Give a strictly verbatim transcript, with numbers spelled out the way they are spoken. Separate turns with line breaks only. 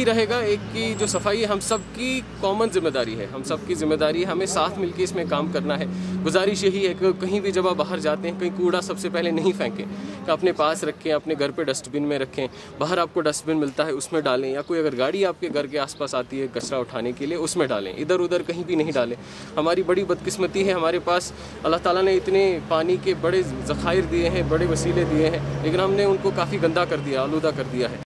रहेगा एक कि जो सफाई हम सब की कॉमन जिम्मेदारी है, हम सब की जिम्मेदारी है, हमें साथ मिलकर इसमें काम करना है। गुजारिश यही है कि कहीं भी जब आप बाहर जाते हैं कहीं कूड़ा सबसे पहले नहीं फेंकें, कि अपने पास रखें, अपने घर पे डस्टबिन में रखें। बाहर आपको डस्टबिन मिलता है उसमें डालें, या कोई अगर गाड़ी आपके घर के आसपास आती है कचरा उठाने के लिए उसमें डालें, इधर उधर कहीं भी नहीं डालें। हमारी बड़ी बदकिस्मती है, हमारे पास अल्लाह ताला ने इतने पानी के बड़े ज़खायर दिए हैं, बड़े वसीले दिए हैं, लेकिन हमने उनको काफ़ी गंदा कर दिया, आलूदा कर दिया है।